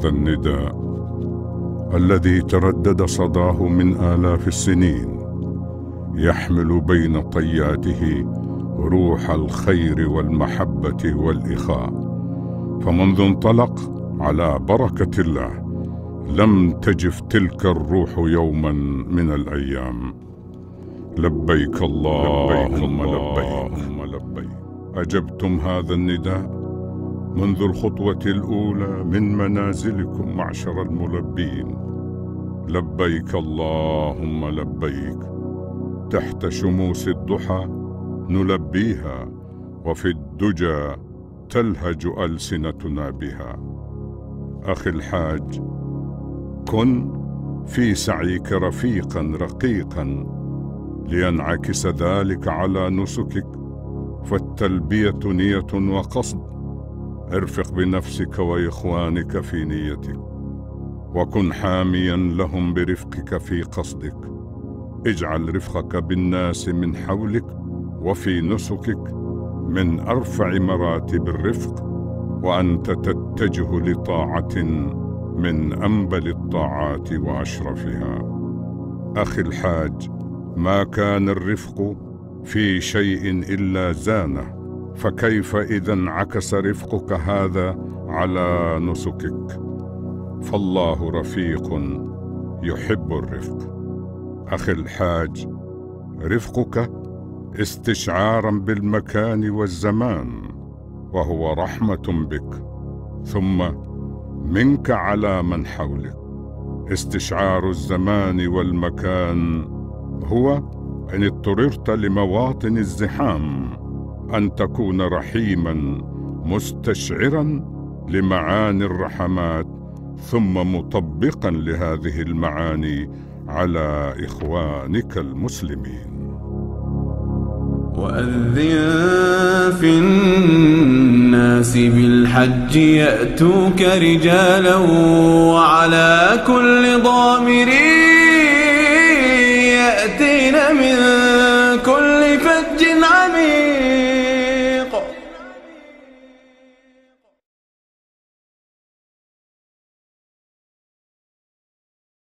هذا النداء الذي تردد صداه من آلاف السنين يحمل بين طياته روح الخير والمحبة والإخاء، فمنذ انطلق على بركة الله لم تجف تلك الروح يوما من الأيام. لبيك اللهم لبيك. أجبتم هذا النداء منذ الخطوة الأولى من منازلكم معشر الملبين. لبيك اللهم لبيك. تحت شموس الضحى نلبيها، وفي الدجى تلهج ألسنتنا بها. أخي الحاج، كن في سعيك رفيقا رقيقا لينعكس ذلك على نسكك، فالتلبية نية وقصد. ارفق بنفسك وإخوانك في نيتك، وكن حاميا لهم برفقك في قصدك. اجعل رفقك بالناس من حولك وفي نسكك من أرفع مراتب الرفق، وأنت تتجه لطاعة من أنبل الطاعات وأشرفها. أخي الحاج، ما كان الرفق في شيء إلا زانه، فكيف إذا انعكس رفقك هذا على نسكك؟ فالله رفيق يحب الرفق. أخي الحاج، رفقك استشعارا بالمكان والزمان، وهو رحمة بك، ثم منك على من حولك. استشعار الزمان والمكان هو إن اضطررت لمواطن الزحام أن تكون رحيما مستشعرا لمعاني الرحمات، ثم مطبقا لهذه المعاني على إخوانك المسلمين. وأذن في الناس بالحج يأتوك رجالا وعلى كل ضامر يأتين من كل فج عميق.